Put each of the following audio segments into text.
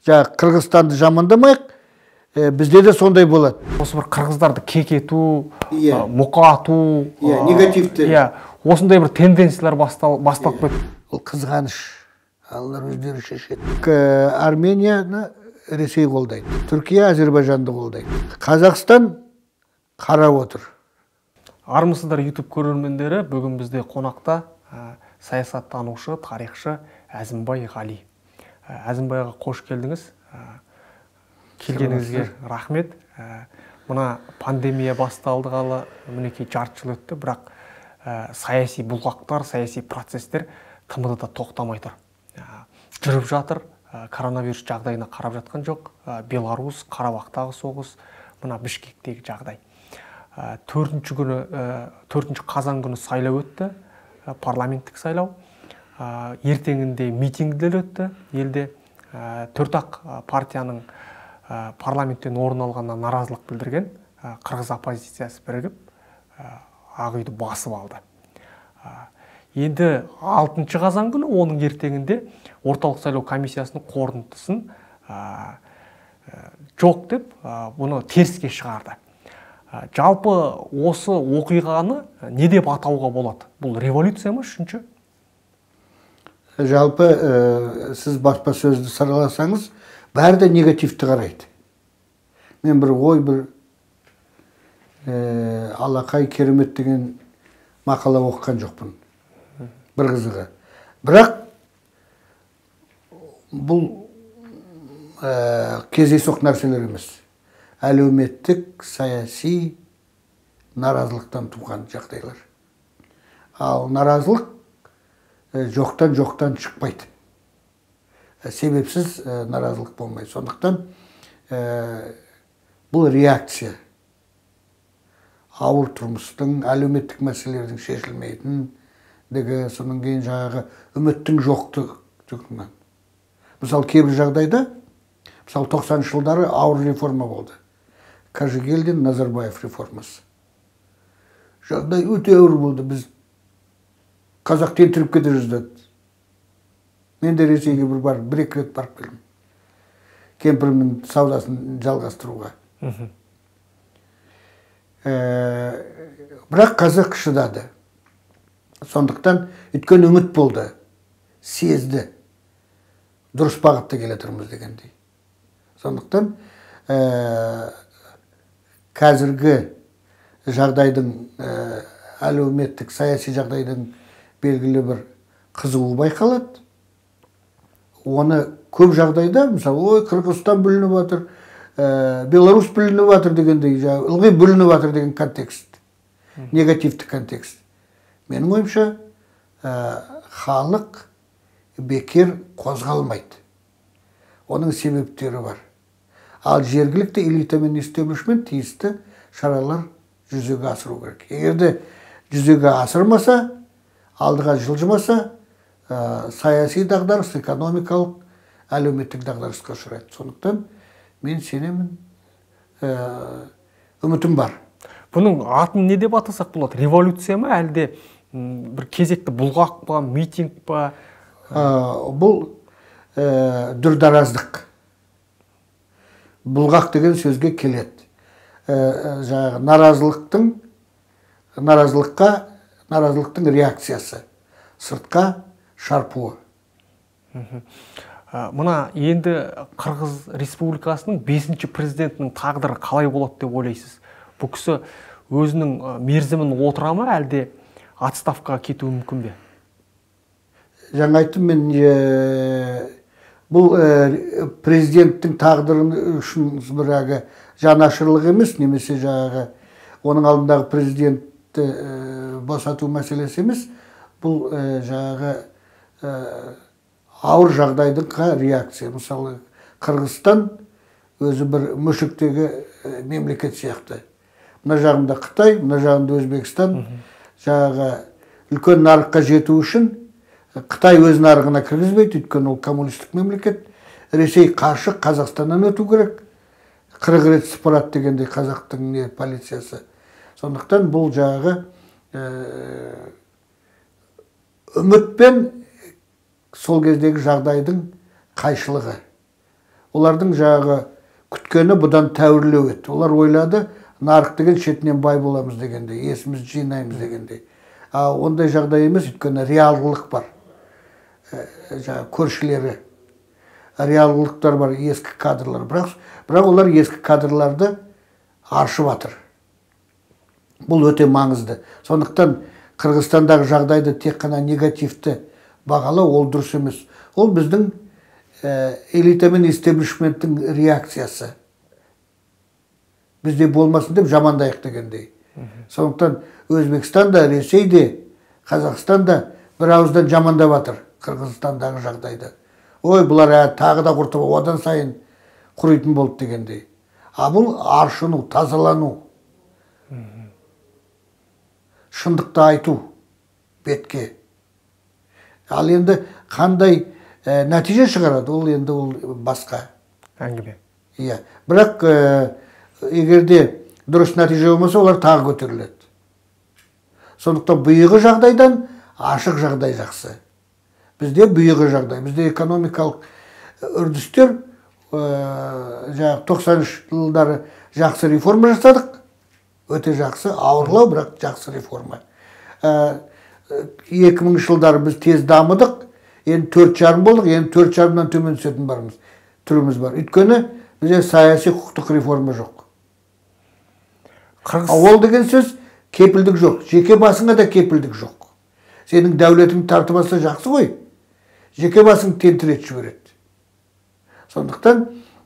Қырғызстанды жамандамайық, бізде де сондай болады. Осы бір қырғыздарды кекету, мұқату, негативті. Осындай бір тенденциялар басталып кетті. Ол қызғаныш. Алар өздері шешеді. Арменияны Ресей қолдайды. Түркия Әзербайжанды қолдайды. Қазақстан қарап отыр. Армысыздар YouTube көрермендері, бүгін бізде қонақта саясаттанушы, тарихшы Әзімбай Ғали. Әзімбайға қош келдіңіз. Келгеніңізге рахмет. Мына пандемия басталғалы мінекей жарты жыл өтті, бірақ саяси бұлғақтар, саяси процестер тмд-да тоқтамай тұр. Жүріп жатыр, коронавирус жағдайына қарап жатқан жоқ. Беларусь, Қарабақтағы соғыс, мына Бішкектегі жағдай. 4 қазан күні сайлау өтті, парламенттік сайлау. Ертеңінде митингілер өтті. Елде 4 партияның парламенттен орын алғанына наразылық білдірген қырғыз оппозициясы бірігіп Ақ үйді басып алды. Енді 6 қазан күні оның ертеңінде орталық сайлау комиссиясының қорытындысын жоқ деп, бұны теріске шығарды. Жалпы осы оқиғаны не деп атауға болады? Бұл революция ма үшінші? Жалпы сіз баспасөзді сараласаңыз, бәрі де негативті қарайды. Мен бір ой, бір алақай керемет деген мақала оқыған жоқпын. Бір қызығы. Бірақ бұл кездейсоқ нәрселер емес. Әлеуметтік, саяси наразылықтан туған жағдайлар. Ал наразылық жоқтан шықпайды. Себепсіз наразылық болмайды. Сондықтан бұл реакция. Ауыр тұрмыстың, әлеуметтік мәселелердің шешілмейтін, соның кейін жаңағы үміттің жоқтығынан. Мысалы, кейбір жағдайда, мысалы 90 жылдары ауыр реформа болды. Қажыгелдин, Назарбаев реформасы. Жағдай өте ауыр болды. Біз қазақ тентіріп кете жаздады. Мен де Ресейге бір-екі рет барып келдім. Кемпірімнің саудасын жалғастыруға. Бірақ қазақ шыдады. Сондықтан өткен үміт болды. Сезді. Дұрыс бағытта келетірміз дегендей. Сондықтан қазіргі жағдайдың, әлеуметтік, саяси жағдайдың белгілі бір қызуы байқалады. Оны көп жағдайда, мысалы, Қырғызстан бүлініп жатыр, Беларусь бүлініп жатыр дегендей, ылғи бүлініп жатыр деген контекст, негативті контекст. Менің ойымша, халық бекер қозғалмайды. Оның себептері бар. Ал жергілікті элита мен истеблишмент тиісті шаралар жүзеге асыру керек. Егерде жүзеге асырмаса, алдыға жылжымаса, саяси дағдарыс, экономикалық, әлеуметтік дағдарысқа ұшырайды. Сондықтан мен сенемін, үмітім бар. Бұның атын не деп атасақ болады? Революция ма, әлде бір кезекті бұлғақ па, митинг па? Бұл дүрдараздық. Бұлғақ деген сөзге келеді. Наразылықтың реакциясы, сыртқа шарпуы. Мұна енді Қырғыз Республикасының 5-ші президентінің тағдыры қалай болады деп ойлайсыз? Бұл кісі өзінің мерзімін отыра ма, әлде отставкаға кетуі мүмкін бе? Жаңа айттым мен, бұл президенттің тағдырын үшін бірағы жанашырлық емес, немесе жаңағы оның алдындағы президентті босату мәселесі емес, бұл жаңағы ауыр жағдайдың реакция. Мысалы, Қырғызстан өзі бір мүшіктегі мемлекет сияқты. Мына жағында Қытай, мына жағында Өзбекстан, жаңағы үлкен нарыққа жету үшін Қытай өз нарығына кіргізбейді, өйткені ол коммунистік мемлекет. Ресей қарсы Қазақстаннан өту керек. 40 рет сыпырады дегендей қазақтың полициясы. Сондықтан бұл жаңағы үміт пен сол кездегі жағдайдың қайшылығы. олардың жағы күткені бұдан тәуірлеу еді. Олар ойлады, нарық деген шетінен бай боламыз дегенде, есімізді жинаймыз дегенде. Ондай жағдай емес, өйткені реалдылық бар. Жаңағы көршілері, реалдылықтар бар, ескі кадрлар. Бірақ олар ескі кадрларды аршып жатыр. Бұл өте маңызды. Сондықтан Қырғызстандағы жағдайды тек қана негативті бағалау ол дұрыс емес. Ол біздің элита мен истеблишменттің реакциясы. Бізде болмасын деп жамандайық дегендей. Сондықтан Өзбекстан да, Ресей де, Қазақстан да бір ауыздан жамандап жатыр Қырғызстандағы жағдайды. Ой, бұлар тағы да құртып, одан сайын құрайтын болды дегендей. Бұл аршыну, тазалану, шындықты айту бетке. Ал енді қандай нәтиже шығарады, ол енді ол басқа әңгіме. Иә, бірақ егерде дұрыс нәтиже болмаса, олар тағы көтеріледі. Сондықтан бұйығы жағдайдан ашық жағдай жақсы. Бізде бұйығы жағдай, бізде экономикалық үрдістер 90 жылдары жақсы реформа жасадық. Өте жақсы, ауырлау, бірақ жақсы реформа. 2000 жылдары біз тез дамыдық, енді 4,5 болдық, енді 4,5-нан төмен түсетін түріміз бар. Өйткені бізде саяси құқықтық реформа жоқ. Ол деген сөз кепілдік жоқ, жеке басыңа да кепілдік жоқ. Сенің дәулетің тартымасы жақсы ғой, жеке басың тентірет жібереді. Сондықтан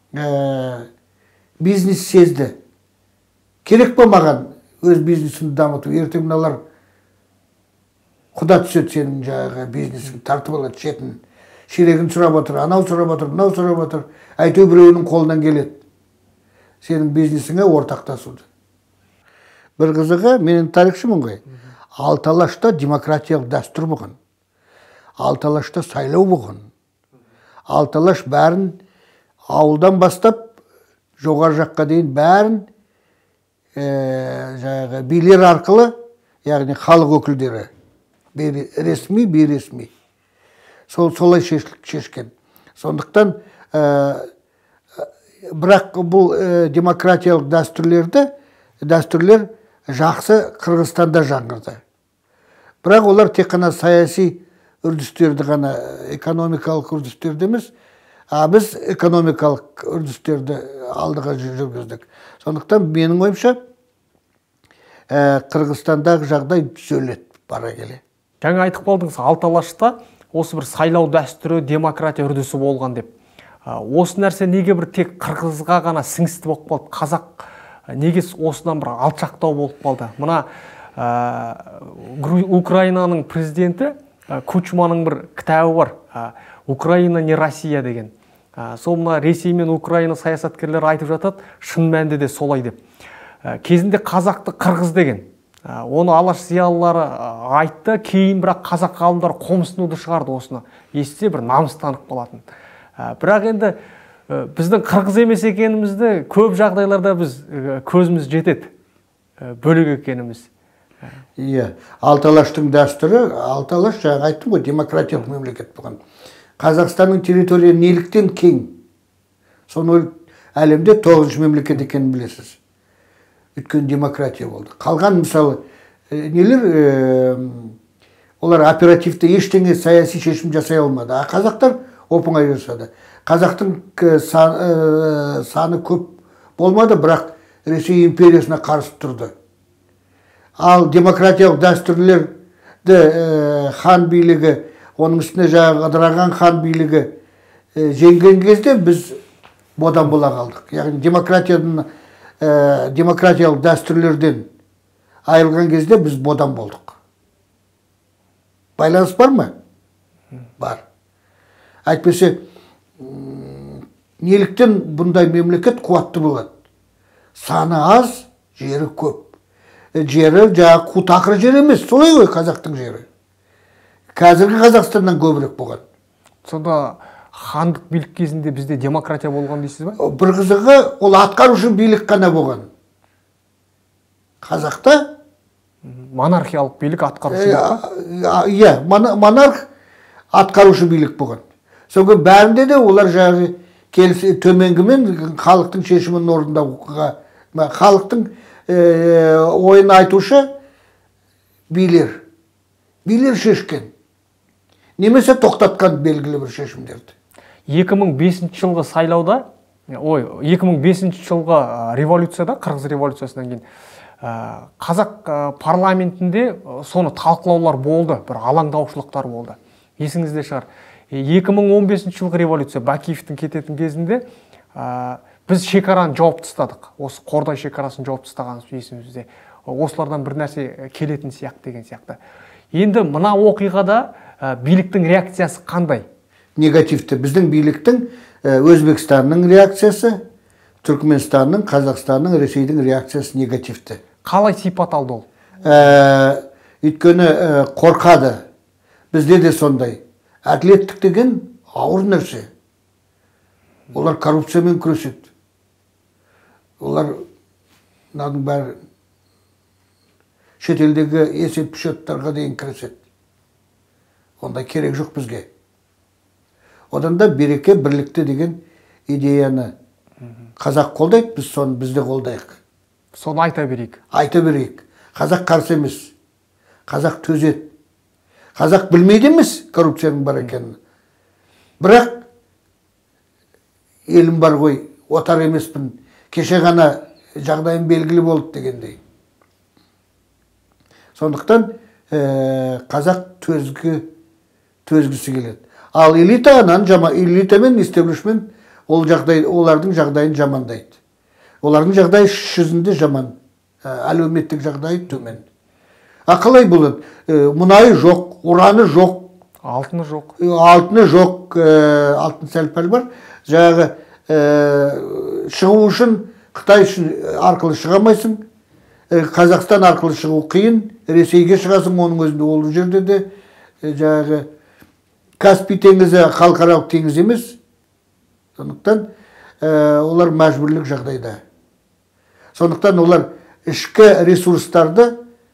бизнес сезді. Керек па маған өз бизнесімді дамыту? Ертең мыналар құда түседі, сенің жаңағы бизнесің тартып алады, шетін. Ширегін сұрап отыр, анау сұрап отыр, мынау сұрап отыр. Әйтеу біреуінің қолынан келеді. Сенің бизнесіңе ортақтасуды. Бір қызығы, менің тарихшымын ғой. Алталашта демократиялық дәстүр болған. Алталашта сайлау болған. Алталаш бәрін ауылдан бастап жоғары жаққа дейін бәрін билер арқылы, яғни халық өкілдері, ресми, бейресми, солай шешкен. Сондықтан бірақ бұл демократиялық дәстүрлер жақсы Қырғызстанда жаңғырды. Бірақ олар тек қана саяси үрдістерді ғана, экономикалық үрдістерді емес, біз экономикалық үрдістерді алдыға жүргіздік. Сондықтан менің ойымша Қырғызстандағы жағдай түзеледі бара келе. Жаңа айтып қалдыңыз, Алталашта осы бір сайлау дәстүрі, демократия үрдісі болған деп. Осы нәрсе неге бір тек Қырғызға ғана сіңісті болып қалды? Қазақ неге осыдан бір алшақтау болып қалды? Мына Украинаның президенті Кучманың бір кітабы бар, Украина не Россия деген. Сол мына Ресей мен Украина саясаткерлері айтып жатады, шын мәнінде де солай деп. Кезінде қазақты қырғыз деген. Оны алаш зиялылары айтты, кейін бірақ қазақ ғалымдары қомсынуды шығарды осыны. Естісе бір намыстанып қалатын. Бірақ енді біздің қырғыз емес екенімізді көп жағдайларда біз көзіміз жетеді. Бөлек екеніміз. Иә, Алталаштың дәстүрі, Алталаш жаңа айттым ғой, демократиялық мемлекет болған. Қазақстанның территория неліктен кең? Соны әлемде 9-шы мемлекет екенін білесіз. Өйткені демократия болды. Қалған мысалы нелер, олар оперативті ештеңе саяси шешім жасай алмады. Қазақтар оп-оңай жасады. Қазақтың саны көп болмады, бірақ Ресей империясына қарсы тұрды. Ал демократиялық дәстүрлерді хан билігі, оның үстіне жаңағы ыдыраған хан билігі жеңген кезде біз бодан бола қалдық. Яғни демократиялық дәстүрлерден айырылған кезде біз бодан болдық. Байланыс бар ма? Бар. Әйтпесе, неліктен бұндай мемлекет қуатты болады? Саны аз, жері көп. Жері жаңағы қу тақыр жер емес, солай ғой қазақтың жері. Қазіргі Қазақстаннан көбірек болған. Сонда хандық билік кезінде бізде демократия болған дейсіз ба? Бір қызығы, ол атқарушы билік қана болған. Қазақта монархиялық билік атқарушы билік па? Иә, монарх атқарушы билік болған. Соңғы бәрінде де олар жаңағы төменгімен халықтың шешімін орындауға, халықтың ойын айтушы билер шешкен. Немесе тоқтатқан белгілі бір шешімдерді. 2005 жылғы сайлауда, 2005 жылғы революцияда, Қырғыз революциясынан кейін қазақ парламентінде соны талқылаулар болды, бір алаңдаушылықтар болды. Есіңізде шығар. 2015 жылғы революция Бакиевтің кететін кезінде біз шекараны жауып тастадық. Осы Қордай шекарасын жауып тастағанымыз есімізде. Осылардан бір нәрсе келетін сияқты деген сияқты. Енді мына оқиғада биліктің реакциясы қандай? Негативті. Біздің биліктің Өзбекстанның реакциясы, Түркменстанның, Қазақстанның, Ресейдің реакциясы негативті. Қалай сипат алды ол? Өйткені қорқады. Бізде де сондай. Әділеттік деген ауыр нәрсе. Олар коррупциямен күреседі. Олар бәрі шетелдегі есеп счеттарға дейін кіріседі. Ондай керек жоқ бізге. Одан да береке бірлікті деген идеяны қазақ қолдайды, біз соны бізде қолдайық. Соны айта берейік. Айта берейік. Қазақ қарсы емес. Қазақ төзеді. Қазақ білмейді емес коррупцияның бар екенін. Бірақ елім бар ғой, отар емеспін. Кеше ғана жағдайым белгілі болды дегендей. Сондықтан қазақ төзгісі келеді. Ал элита мен истеблишмент олардың жағдайын жамандайды. Олардың жағдайы жүзінде жаман, әлеуметтік жағдайы төмен. Қалай болады? Мұнайы жоқ, ураны жоқ, алтыны жоқ. Алтыны жоқ, алтын сәл-пәл бар. Жаңағы шығу үшін Қытай арқылы шығамайсың. Қазақстан арқылы шығу қиын. Ресейге шығасың, оның өзінде ол жерде де жаңағы Каспий теңізі халықаралық теңіз емес. Сондықтан олар мәжбүрлік жағдайда. Сондықтан олар ішкі ресурстарды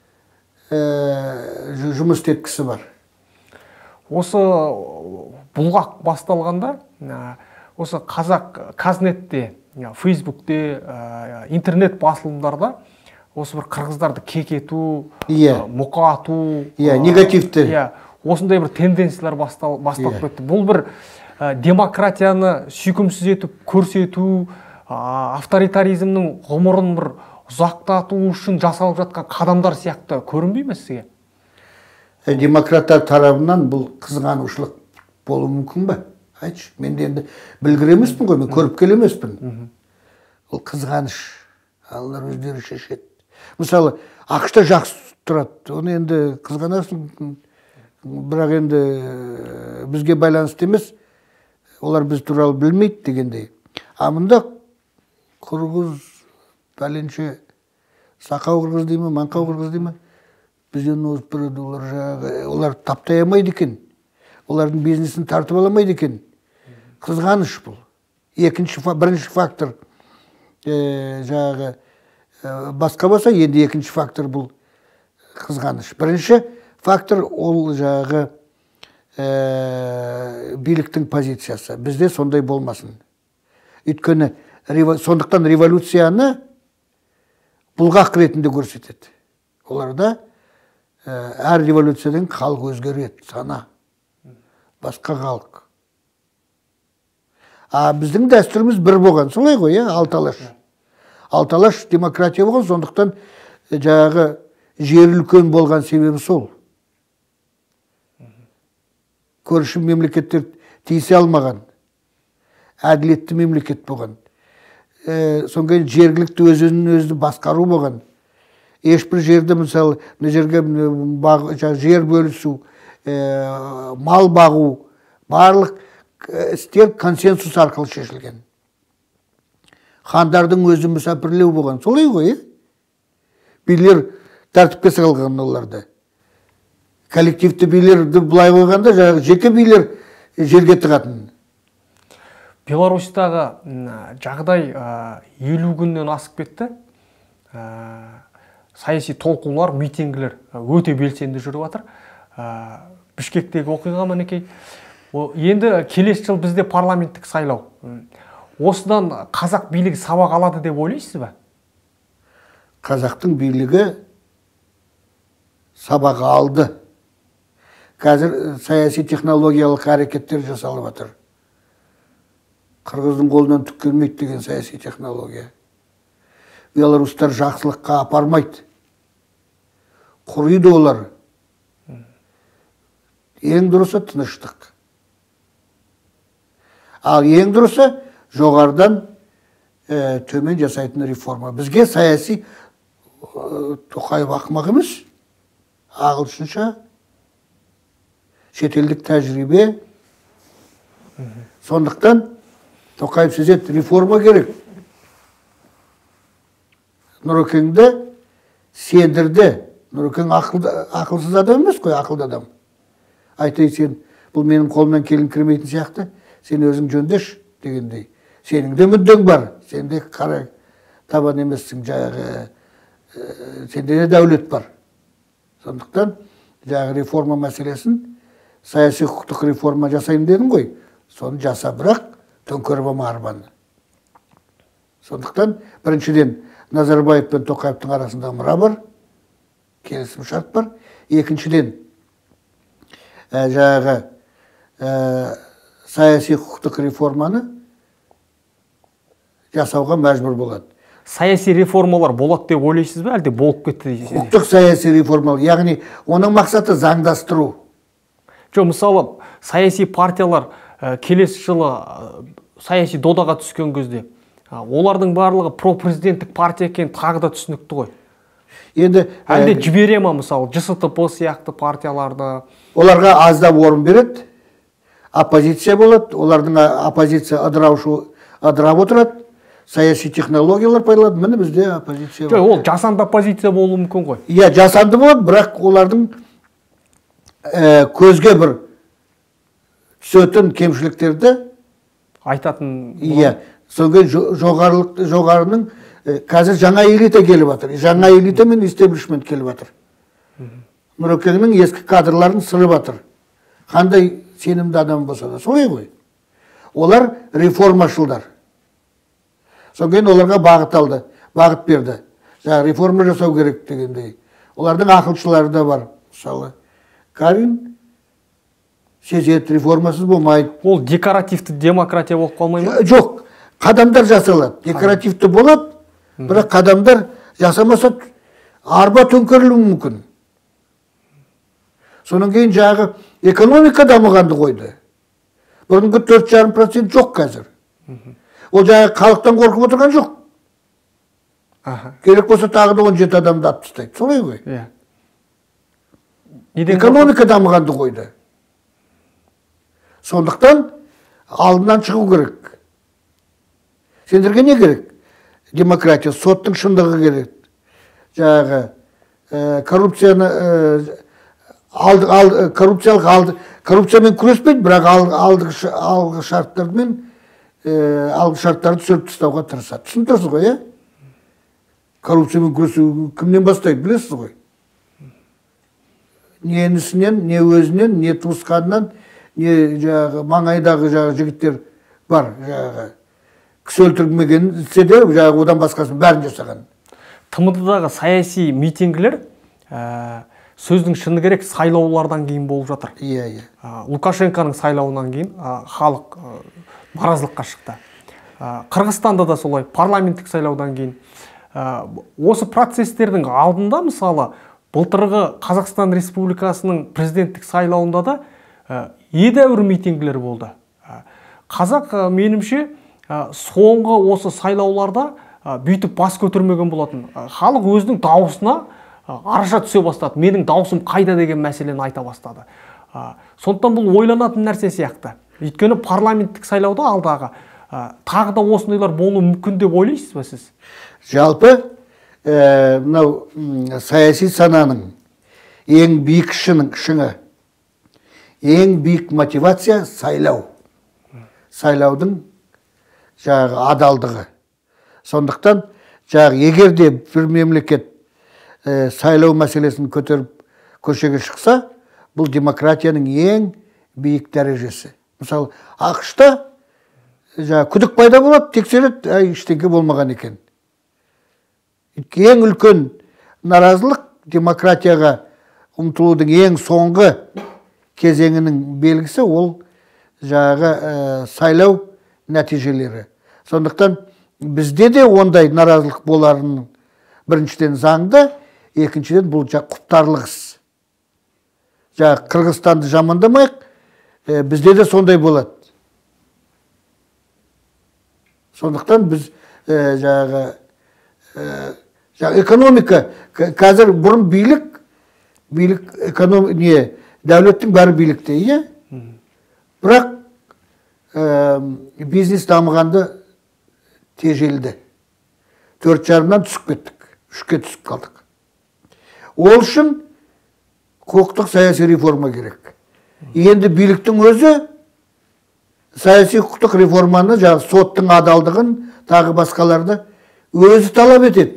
жұмыс істеткісі бар. Осы бұлғақ басталғанда, осы қазақ Казнетте, Фейсбукте, интернет басылымдарда осы бір қырғыздарды кекету, мұқату, негативті. Осындай бір тенденциялар басталып кетті. Бұл бір демократияны сүйкімсіз етіп көрсету, авторитаризмнің ғұмырын бір ұзақтату үшін жасалып жатқан қадамдар сияқты көрінбей ме сізге? Демократтар тарабынан бұл қызғанушылық болуы мүмкін бе? Айтшы, мен де енді білгір емеспін ғой, мен көріп келе емеспін. Ол қызғаныш, алар өздері шешеді. Мысалы, ақшта жақсы тұрады, оны енді қызғанасың, бірақ енді бізге байланысты емес, олар біз туралы білмейді дегендей. Амында қырғыз, пәленше, сақау қырғыз дейме, маңқау қырғыз дейме, бізден озып біреді, олар таптай алмайды екен. Олардың бизнесін тартып аламайды екен. Қызғаныш бұл. Бірінші фактор жаңағы басқа болса, енді екінші фактор бұл қызғаныш. Бірінші фактор ол жаңағы биліктің позициясы. Бізде сондай болмасын. Өйткені сондықтан революцияны бұлғақ ретінде көрсетеді. Оларда әр революциядан халық өзгереді, сана. Басқа халық. Біздің дәстүріміз бір болған. Солай ғой, алталаш. Алталаш демократия болған, сондықтан жаңағы жер үлкен болған себебі сол. Көрші мемлекеттер тиісе алмаған. Әділетті мемлекет болған. Соңғы жергілікті өзін басқару болған. Ешбір жерде, мысалы, жерге жер бөлісу, мал бағу, барлық істер консенсус арқылы шешілген. Хандардың өзі мүсәпірлеу болған. Солай ғой, билер тәртіпке салған оларды. Коллективті билерді бұлай қойғанда, жеке билер жерге тығатын. Беларусьтағы жағдай 50 күннен асып кетті. Саяси толқулар, митингілер өте белсенді жүріп жатыр. Бішкектегі оқиға мінекей. Енді келесі жыл бізде парламенттік сайлау. осыдан қазақ билігі сабақ алады деп ойлайсыз ба? Қазақтың билігі сабақ алды. Қазір саяси технологиялық әрекеттер жасалып жатыр. Қырғыздың қолынан түк келмейді деген саяси технология. Белорустар жақсылыққа апармайды. Құриды олар. Ең дұрысы тыныштық. Ал ең дұрысы жоғарыдан төмен жасайтын реформа. Бізге саяси Тоқаев ақымақ емес, ағылшынша шетелдік тәжірибе. Сондықтан Тоқаев сізет реформа керек. Нұрекеңді сендірді. Нұрекең ақылсыз адам емес қой, ақылды адам. Айтайын, сен бұл менің қолымнан келін кірмейтін сияқты, сен өзің жөндеш дегендей. Сенің де мүддең бар, сен де қара табан емессің, жаңағы сенде де дәулет бар. Сондықтан жаңағы реформа мәселесін, саяси құқықтық реформа жасайын дедің ғой, соны жаса, бірақ төңкеріп алма арбаны. Сондықтан біріншіден Назарбаев пен Тоқаевтың арасында мұра бар, келісім шарт бар. Екіншіден жаңағы саяси құқықтық реформаны жасауға мәжбүр болады. Саяси реформалар болады деп ойлайсыз ба, әлде болып кетті дейсіз? Құқықтық саяси реформалар, яғни оның мақсаты заңдастыру. Жоқ, мысалы, саяси партиялар келесі жылы саяси додаға түскен кезде, олардың барлығы пропрезиденттік партия екен тағы да түсінікті ғой. Енді әлде жібере ма, мысалы, ЖСТП сияқты партияларды? Оларға аздап орын береді, оппозиция болады, олардың оппозиция ыдырап отырады, саяси технологиялар пайдаланады, міне бізде оппозиция бар. Ол жасанды оппозиция болуы мүмкін ғой. Иә, жасанды болады, бірақ олардың көзге бір түсетін кемшіліктерді айтатын. Иә, соңғы жоғарының қазір жаңа элита келіп жатыр. Жаңа элита мен истеблишмент келіп жатыр. Нұрекеңнің ескі кадрларын сырып жатыр. Қандай сенімді адам болса да, солай ғой. Олар реформашылдар. Соңғы оларға бағыт алды, бағыт берді. Реформа жасау керек дегендей. Олардың ақылшылары да бар. Мысалы, Карин сезет реформасыз болмайды. Ол декоративті демократия болып қалмай ма? Жоқ, қадамдар жасалады. Декоративті болады, бірақ қадамдар жасамаса арба төңкерілуі мүмкін. Соның кейін жағы экономика дамығанды қойды. Бұрынғы 4,5% жоқ қазір. Ол жағы халықтан қорқып отырған жоқ. Керек болса тағы да 17 адамды атып тастайды. Солай ғой. Экономика дамығанды қойды. Сондықтан алдынан шығу керек. Сендерге не керек? Демократия, соттың шындығы керек. Жаңағы коррупциямен күреспейді, бірақ алғы шарттарды түсіріп тастауға тырысады. Түсін тұрсыз ғой, коррупциямен күресу кімнен бастайды, білесіз ғой. Не інісінен, не өзінен, не туысқанынан, не маңайдағы жігіттер бар. Кісі өлтірмегенсе де одан басқасын бәрін жасаған. ТМД-дағы саяси митингілер сөздің шыны керек сайлаулардан кейін болып жатыр. Иә. Лукашенконың сайлауынан кейін халық наразылыққа шықты. Қырғызстанда да солай, парламенттік сайлаудан кейін. Осы процестердің алдында, мысалы, былтырғы Қазақстан Республикасының президенттік сайлауында да едәуір митингілер болды. Қазақ, менімше, соңғы осы сайлауларда бүйтіп бас көтермеген болатын. Халық өзінің дауысына араша түсе бастады. Менің дауысым қайда деген мәселені айта бастады. Сондықтан бұл ойланатын нәрсе сияқты. Өйткені парламенттік сайлауда алдағы тағы да осындайлар болуы мүмкін деп ойлайсыз ба сіз? Жалпы, мынау саяси сананың ең биік шыңы, ең биік мотивация сайлау. Сайлаудың адалдығы. Сондықтан егер де бір мемлекет сайлау мәселесін көтеріп көшеге шықса, бұл демократияның ең биік дәрежесі. Мысалы, ақш-та күдік пайда болады, тексереді, ештеңе болмаған екен. Ең үлкен наразылық демократияға ұмтылудың ең соңғы кезеңінің белгісі ол сайлау нәтижелері. Сондықтан бізде де ондай наразылық боларын біріншіден заңды, екіншіден бұл құптарлық іс. Қырғызстанды жамандамайық, бізде де сондай болады. Сондықтан біз экономика, қазір бұрын билік дәулеттің бәрі билікте, бірақ бизнес дамығанды тежелді. 4,5-нан түсіп кеттік, 3-ке түсіп қалдық. Ол үшін құқықтық саяси реформа керек. Енді биліктің өзі саяси құқықтық реформаны, соттың адалдығын, тағы басқаларды өзі талап етеді.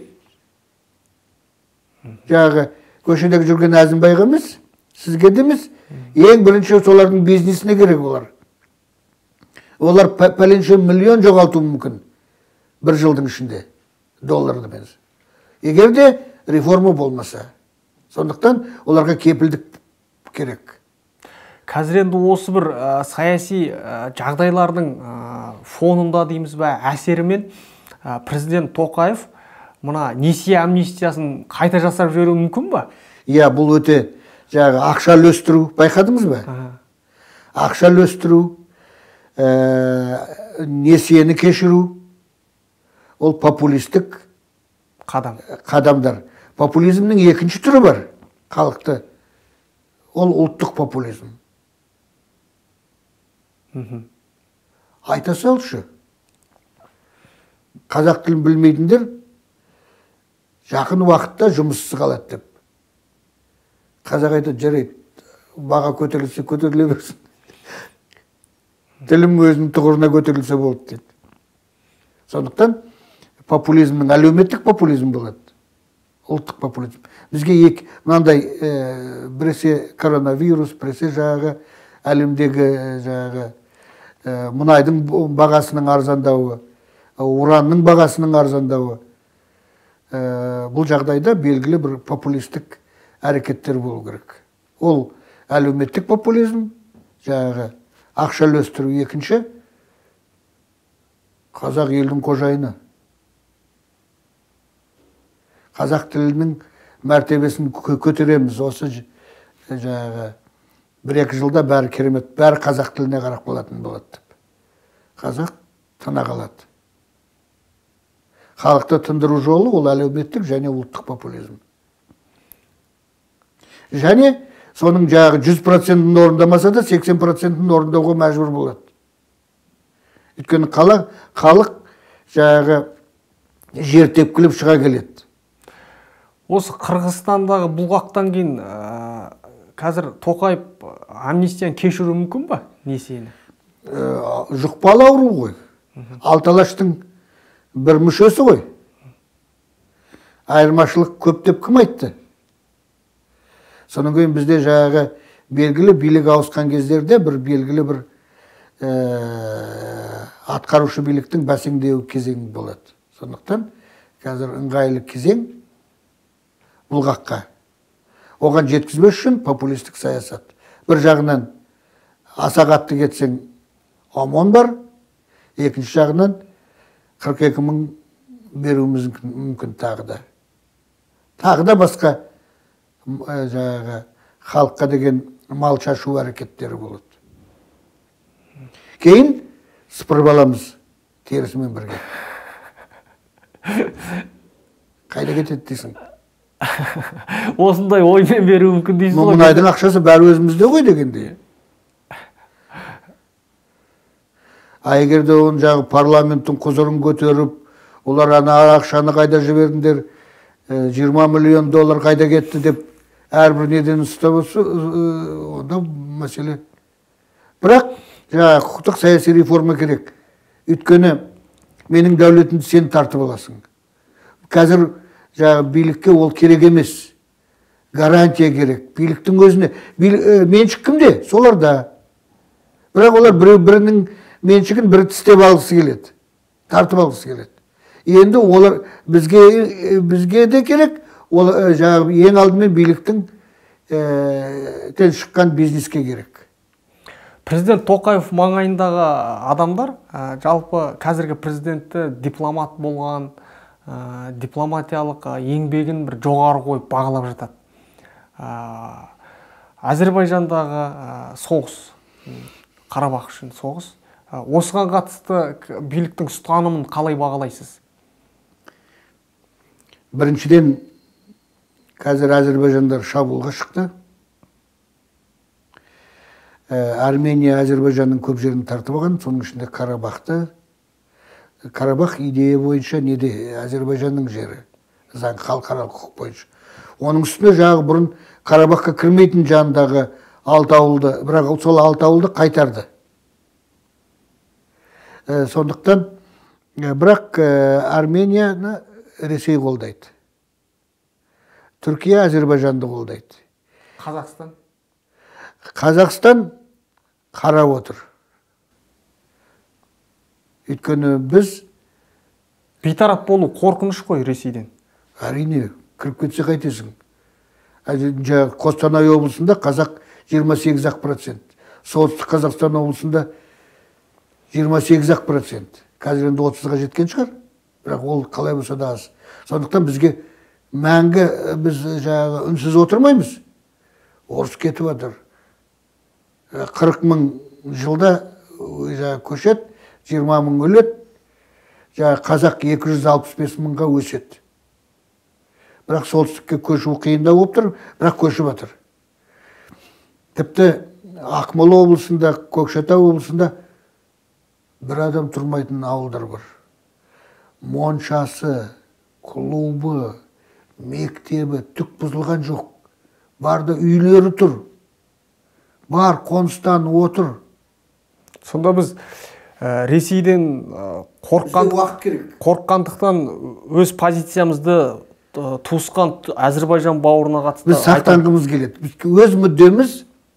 Көшедегі жүрген Әзімбайға емес, сізге де емес, ең бірінші солардың бизнесіне керек олар. Олар пәленше миллион жоғалту мүмкін бір жылдың ішінде долларды мен. Егер де реформа болмаса, сондықтан оларға кепілдік керек. Қазір енді осы бір саяси жағдайлардың фонында дейміз бе, әсерімен президент Тоқаев мына несие амнистиясын қайта жасап жіберуі мүмкін ба? Бұл өте ақша үлестіру, байқадыңыз ба? Ақша үлестіру, несиені кешіру, ол популистік қадамдар. Популизмнің екінші түрі бар, халықты. Ол ұлттық популизм. Айта салшы. Қазақ тілін білмейтіндер жақын уақытта жұмыссыз қалады деп. Қазақ айтады, жарайды, баға көтерілсе көтеріле берсін. Тілім өзінің тұғырына көтерілсе болды дейді. Сондықтан популизмнің әлеуметтік популизм болады. Ұлттық популизм. Бізге мынандай біресе коронавирус, біресе әлемдегі мұнайдың бағасының арзандауы, уранның бағасының арзандауы. Бұл жағдайда белгілі бір популистік әрекеттер болу керек. Ол әлеуметтік популизм, ақша үлестіру. Екінші, қазақ елдің қожайыны. Қазақ тілінің мәртебесін көтереміз. Осы 1-2 жылда бәрі керемет, бәрі қазақ тіліне қарап қалатын болады. Қазақ тына қалады. Халықты тындыру жолы ол әлеуметтік және ұлттық популизм. Және соның 100%-ін орындамаса да 80%-ін орындауға мәжбүр болады. Өйткені халық жер тепкіліп шыға келеді. Осы Қырғызстандағы бұлғақтан кейін қазір Тоқаев амнистияны кешіру мүмкін ба, несиені? Жұқпалы ауру ғой. Алталаштың бір мүшесі ғой. Айырмашылық көп деп кім айтты? Соның кейін бізде белгілі билік ауысқан кездерде бір белгілі бір атқарушы биліктің бәсеңдеу кезеңі болады. Сондықтан қазір ыңғайлы кезең бұлғаққа. Оған жеткізбес үшін популистік саясат. Бір жағынан аса қатты кетсең ОМОН бар, екінші жағынан 42 мың беруіміз мүмкін тағы да. Тағы да басқа халыққа деген мал шашу әрекеттері болады. Кейін сыпырып аламыз терісімен бірге. Қайда кетеді дейсің? Осындай оймен беру мүмкін дейсің ғой. Мұнайдың ақшасы бәрі өзімізде ғой дегенде. Егер де оның парламенттің құзырын көтеріп, олар ана ақшаны қайда жібердіңдер, 20 миллион доллар қайда кетті деп әрбір неден ұстап отырса, онда мәселе. Бірақ құқықтық саяси реформа керек. Өйткені менің дәулетімді сен тартып аласың. Қазір билікке ол керек емес. Гарантия керек. Биліктің өзіне. Меншік кімде? Соларда. Бірақ олар бірінің меншігін бір тістеп алғысы келеді, тартып алғысы келеді. Енді олар бізге де керек, ол жаңағы ең алдымен биліктің тен шыққан бизнеске керек. Президент Тоқаев маңайындағы адамдар жалпы қазіргі президентті дипломат болған, дипломатиялық еңбегін бір жоғары қойып бағалап жатады. Әзербайжандағы соғыс, Қарабақ үшін соғыс, осыған қатысты биліктің ұстанымын қалай бағалайсыз? Біріншіден, қазір Әзербайжандар шабуылға шықты. Армения Әзербайжанның көп жерін тартып алған, соның ішінде Қарабақты. Қарабақ идея бойынша неде Әзербайжанның жері, заң халықаралық құқық бойынша. Оның үстіне жағы бұрын Қарабаққа кірмейтін жанындағы 6 ауылды, бірақ сол 6 ауылды қайтарды. Сондықтан, бірақ Арменияны Ресей қолдайды. Түркия Әзербайжанды қолдайды. Қазақстан? Қазақстан қарап отыр. Өйткені біз бейтарап болу қорқыныш қой Ресейден. Әрине, кіріп кетсе қайтесің. Қостанай облысында қазақ 28%, солтүстік Қазақстан облысында 28%. Қазір енді 30-ға жеткен шығар, бірақ ол қалай болса да аз. Сондықтан бізге мәңгі біз үнсіз отырмаймыз. Орыс кетіп отыр. 40 мың жылда көшет, 20 мың өлет, қазақ 265 мыңға өсет. Бірақ солтүстікке көшу қиындау болып тұр, бірақ көшіп отыр. Тіпті Ақмола облысында, Көкшетау облысында бір адам тұрмайтын ауылдар бар. Моншасы, клубы, мектебі түк бұзылған жоқ. Барды үйлері тұр. Бар, қоныстан отыр. Сонда біз Ресейден қорыққандықтан өз позициямызды туысқан Әзербайжан бауырына қатысты біз сақтанғымыз келеді. Өз мүддеміз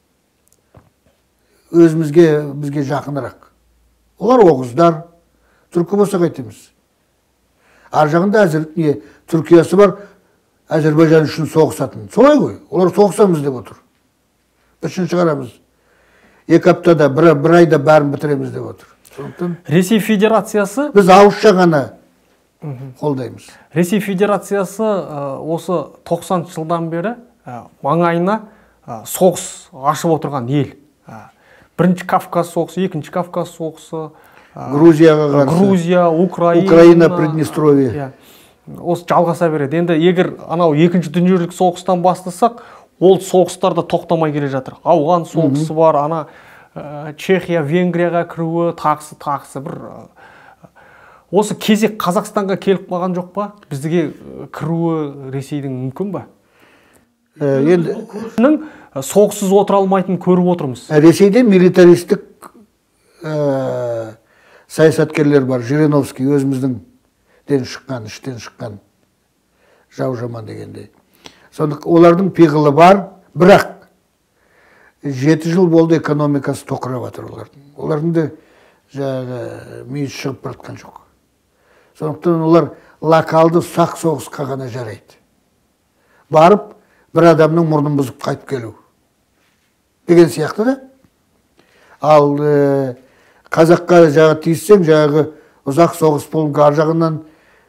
бізге жақынырақ. Олар оғыздар, түркі болса қайтеміз. Ар жағында Түркиясы бар, Әзербайжан үшін соғысатын. Солай ғой, олар соғысамыз деп отыр. Үшін шығарамыз. 2 аптада, бір айда бәрін бітіреміз деп отыр. Ресей Федерациясы... Біз ауызша ғана қолдаймыз. Ресей Федерациясы осы 90 жылдан бері маңайына соғыс ашып отырған ел. Бірінші Кавказ соғысы, екінші Кавказ соғысы, Грузияға қарсы. Грузия, Украина, Приднестровье. Осы жалғаса береді. Енді егер анау екінші дүниежүзілік соғыстан бастасақ, ол соғыстарда тоқтамай келе жатыр. Ауған соғысы бар, ана Чехия, Венгрияға кіруі, тақсы бір. Осы кезек Қазақстанға келіп қалған жоқ па? Біздіге кіруі Ресейдің мүмкін ба? Енді соғыссыз отыра алмайтынын көріп отырмыз. Ресейде милитаристік саясаткерлер бар. Жириновский өзіміздің іштен шыққан жау жаман дегенде. Сондықтан олардың пиғылы бар, бірақ 7 жыл болды экономикасы тоқырап жатыр олардың. Олардың да мүйіз шығып бара жоқ. Сондықтан олар локалды ұсақ соғысқа ғана жарайды. Барып, бір адамның мұрнын бұзып қайтып келу. Деген сияқты да. Ал қазаққа тиіссең, ұзақ соғыс болып, ар жағынан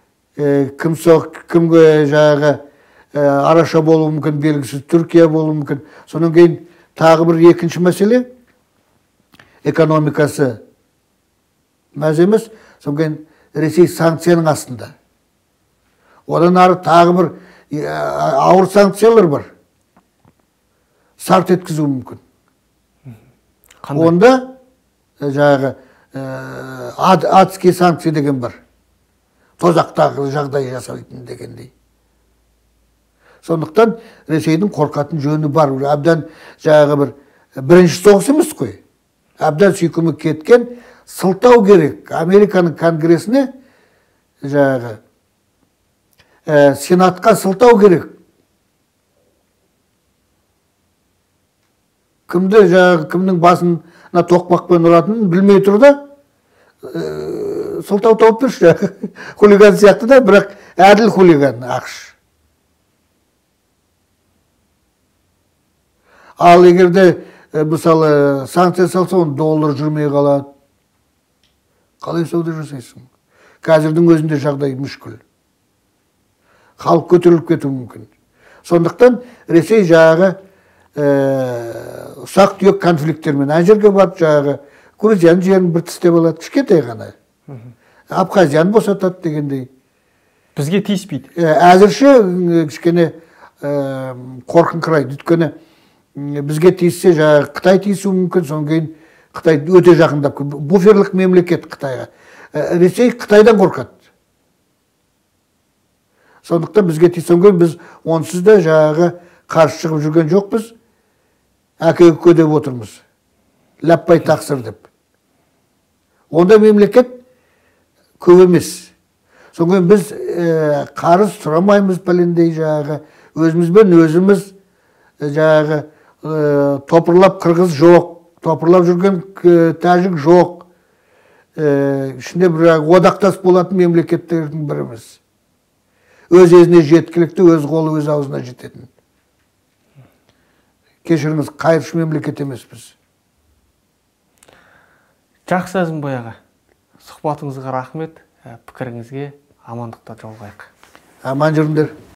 кімге араша болуы мүмкін, белгісіз Түркия болуы мүмкін. Содан кейін тағы бір екінші мәселе, экономикасы мәз емес, содан кейін Ресей санкцияның астында. Одан ары тағы бір ауыр санкциялар бар. Сарт еткізуі мүмкін. Онда адский санкция деген бар. Тозақтағы жағдай жасайтын дегендей. Сондықтан Ресейдің қорқатын жөні бар. Әбден бірінші соғыс емес қой. Әбден сүйкімі кеткен, сылтау керек. Американың конгресіне сенатқа сылтау керек. Кімнің басына тоқпақпен ұратынын білмей тұр да, сылтау тауып берші. Хулиган сияқты да, бірақ әділ хулиган ақш. Ал егерде мысалы санкция салса, оны доллар жүрмей қалады. Қалай сауда жасайсың? Қазірдің өзінде жағдай мүшкіл. Халық көтеріліп кетуі мүмкін. Сондықтан Ресей жағы ұсақ түйек конфликттермен ана жерге барып жағы Грузияның жерін бір тістеп алады, кішкентай ғана. Абхазияны босатады дегендей. Бізге тиіспейді. Әзірше кішкене қорқыңқырайды. Өйткені бізге тиіссе жағы Қытай тиісуі мүмкін, содан кейін Қытай өте жақындап, буферлік мемлекет Қытайға. Ресей Қытайдан қорқады. Сондықтан бізге тиісуі мүмкін, біз онсыз да жағы қарсы шығып жүрген жоқпыз, әкеге көдеп отырмыз. Ләппай тақсыр деп. Онда мемлекет көп емес. Содан кейін біз қарыз сұрамаймыз пәлендей жағы, өзімізбен өзіміз жағы топырлап қырғыз жоқ, топырлап жүрген тәжік жоқ. Ішінде бір одақтас болатын мемлекеттердің біріміз. Өз-өзіне жеткілікті, өз қолы өз аузына жететін. Кешіріңіз, қайыршы мемлекет емеспіз. Жақсы Әзімбай аға. Сұхбатыңызға рахмет, пікіріңізге амандықта жолығайық. Аман жүріңдер.